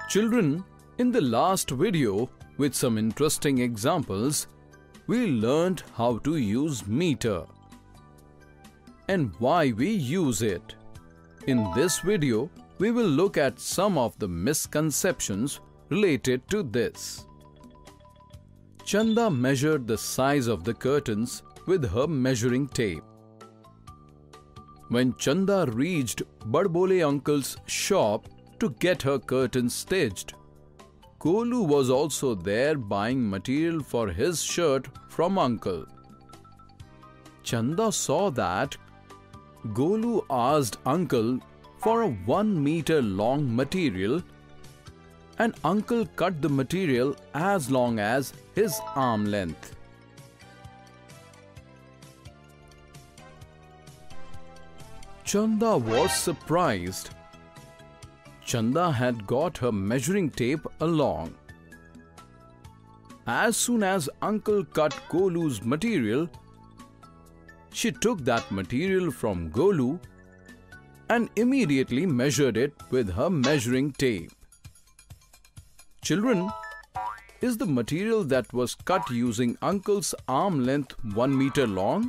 Children, in the last video, with some interesting examples, we learned how to use meter and why we use it. In this video, we will look at some of the misconceptions related to this. Chanda measured the size of the curtains with her measuring tape. When Chanda reached Badbole uncle's shop to get her curtains stitched, Golu was also there buying material for his shirt from uncle. Chanda saw that Golu asked uncle for a 1 meter long material and uncle cut the material as long as his arm length. Chanda was surprised. Chanda had got her measuring tape along. As soon as uncle cut Golu's material, she took that material from Golu and immediately measured it with her measuring tape. Children, is the material that was cut using uncle's arm length 1 meter long?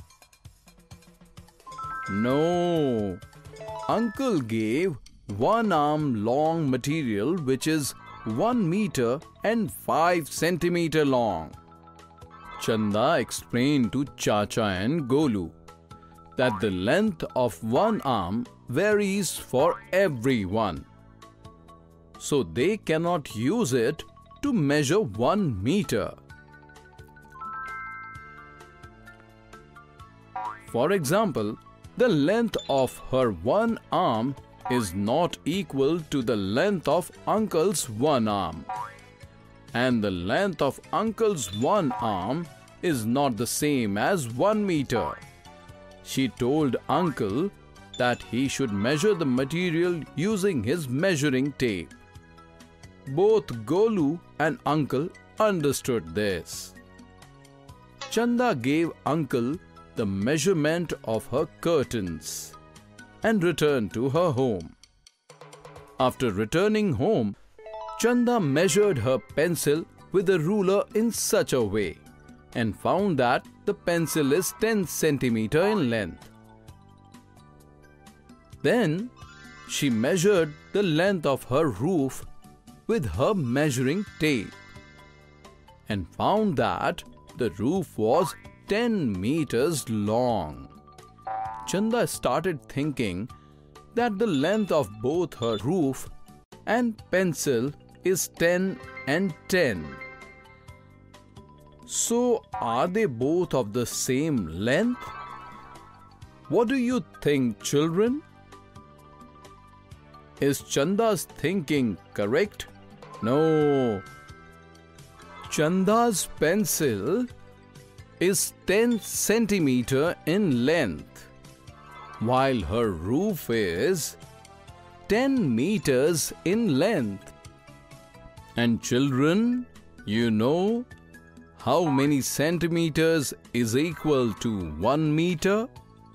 No. Uncle gave 1 arm long material which is 1 meter and 5 centimeter long. Chanda explained to Chacha and Golu that the length of 1 arm varies for everyone, so they cannot use it to measure 1 meter. For example, the length of her 1 arm is not equal to the length of uncle's 1 arm, and the length of uncle's 1 arm is not the same as 1 meter. She told uncle that he should measure the material using his measuring tape. Both Golu and uncle understood this. Chanda gave uncle the measurement of her curtains and returned to her home. After returning home, Chanda measured her pencil with a ruler in such a way and found that the pencil is 10 centimeter in length. Then she measured the length of her roof with her measuring tape and found that the roof was 10 meters long. Chanda started thinking that the length of both her roof and pencil is 10 and 10. So, are they both of the same length? What do you think, children? Is Chanda's thinking correct? No. Chanda's pencil is 10 centimeter in length, while her roof is 10 meters in length. And children, you know how many centimeters is equal to 1 meter?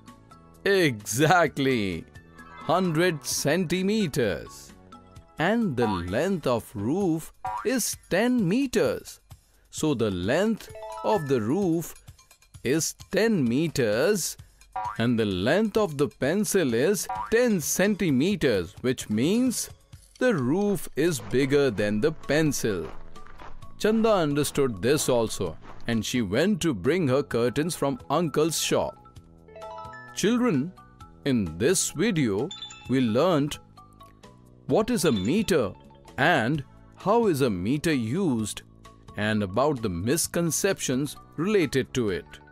Exactly, 100 centimeters. And the length of roof is 10 meters. So the length of the roof is 10 meters and the length of the pencil is 10 centimeters, which means the roof is bigger than the pencil. Chanda understood this also, and she went to bring her curtains from uncle's shop. Children, in this video, we learnt what is a meter and how is a meter used, and about the misconceptions related to it.